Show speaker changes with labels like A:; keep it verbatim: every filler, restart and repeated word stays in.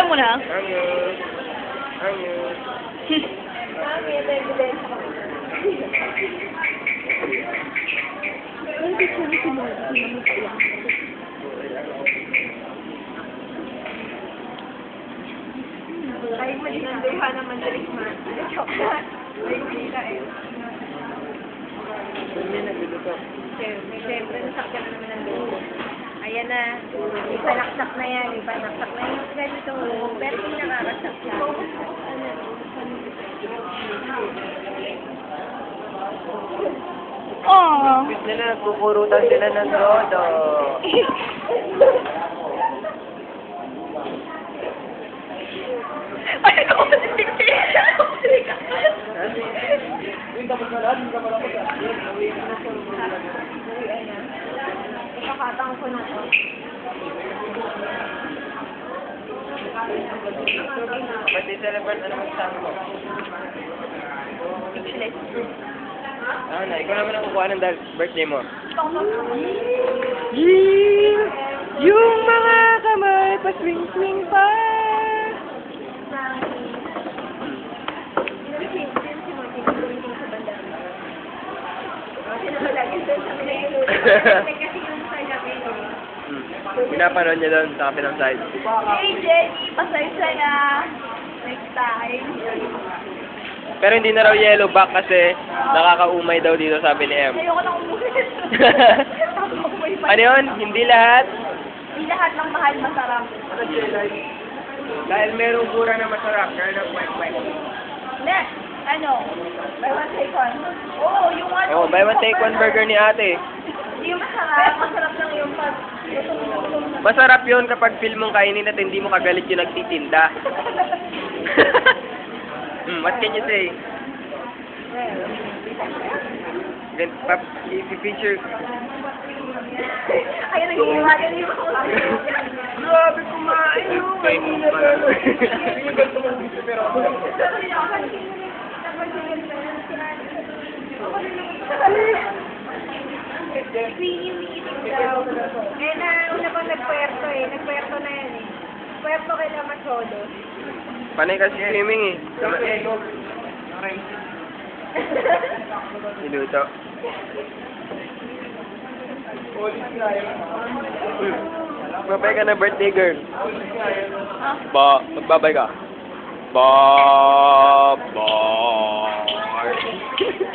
A: mo na.
B: Hangyo. Hangyo.
C: Mami, ito yung evidence ko. Ay, di ko na sinunod. Ay, mali na. Dayha naman sa Richman. Joke na. Ay, mali na eh. Siyempre, siyempre, nasakyan na naman ang loob. Ayan na. Ipanaksak na yan. Ipanaksak na yung ganito. Pero hindi nakakasak siya.
A: Aww.
B: Bis nila, nagkukurutan sila ng todo.
A: Ay, ako ba si Titi? Ako ba si Titi?
C: Ipakatang ko na to.
B: Ba't di celebrate ano magsama mo?
A: Speechless.
B: Ah, na, ikaw naman ang kukuha ng dahil birthday mo.
A: Yung mga kamay pa-swing-swing pa.
B: Hmm. Pinapanood niya doon sa kapilang side.
C: Hey, Jenny, pasensya na. Next time.
B: Pero hindi na raw yellow back kasi nakakaumay daw dito, sabi ni M.
C: Ayoko na umuwi.
B: Ano yun? Hindi lahat?
C: Hindi lahat ng mahal masarap.
B: Dahil merong kura na masarap, kaya na kwek-kwek.
C: Ne, ano? Buy one take one. Oo, yung ano.
B: Oh, buy one take one burger ni ate.
C: Hindi yung masarap. Masarap lang yung pag...
B: Masarap yun kapag feel mong kainin at hindi mo kagalit yung nagtitinda. Hmm, what can you say? Gan pap, i-feature.
C: Ayun, naghihiwagan yung ako.
B: Grabe kumain mo. Kanina pa.
C: Queenie meeting daw. Eh, na, una pang nagpuerto eh. Nagpuerto na yan eh. Puerto kay Lamasolo.
B: Panay kasi swimming eh. Niluto. Magbabay ka na birthday girl. Ba, magbabay ka. Ba, ba.